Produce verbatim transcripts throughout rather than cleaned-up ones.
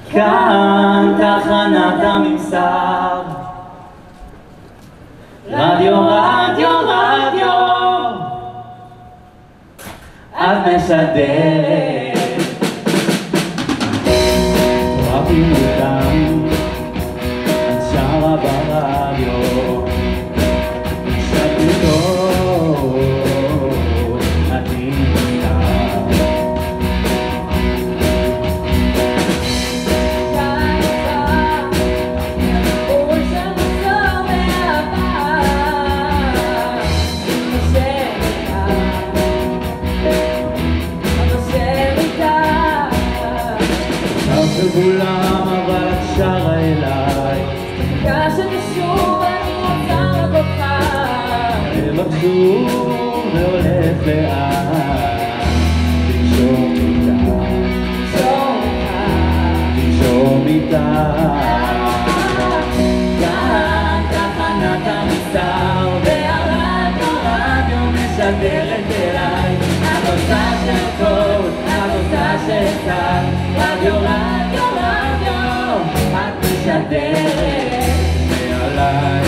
כאן תחנת הממסר, רדיו, רדיו, רדיו, את משדרת, אוהבים אותם, את שרה ברדיו, שתו טוב, את נמצא. כולם אבל את שרה אליי, דקה שתשוב אני רוצה רק אותך, ובקשור והולך לאט, לנשום איתה, לנשום איתה. כאן תחנת הממסר, והרדיו רדיו משדרת אליי, את עושה של קול, את עושה של צד, רדיו רדיו רדיו, את משדרת מעליי,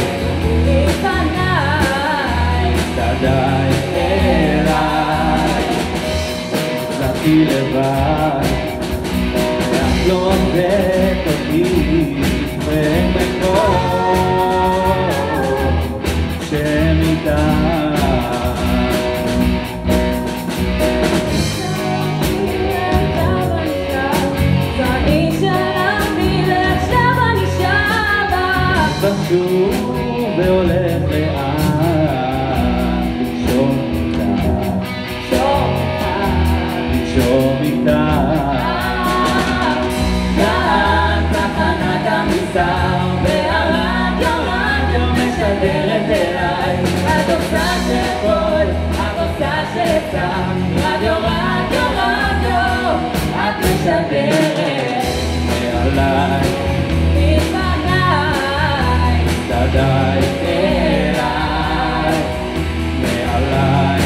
מפניי, צדיי אליי. חזרתי לבד, ואת לא עובדת אותי, ואין מקום שמיטה. שוב והולך לאט, לנשום איתה, לנשום איתה. כאן תחנת הממסר, והרדיו רדיו משדרת אליי, את עושה של קול, את עושה של צד, רדיו רדיו רדיו, את משדרת מעליי, צדיי אליי, מעליי,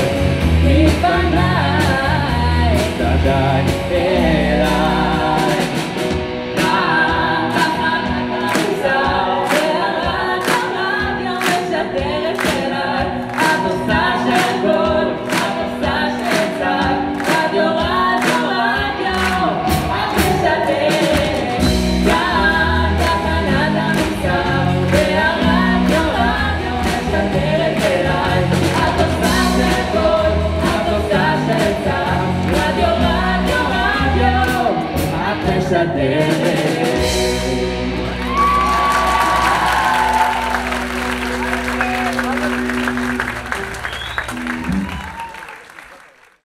מפניי, צדיי אליי. כאן תחנת הממסר, והרדיו רדיו משדרת אליי, את עושה של קול, את עושה של צד, רדיו רדיו רדיו, את משדרת. כאן תחנת הממסר, משדרת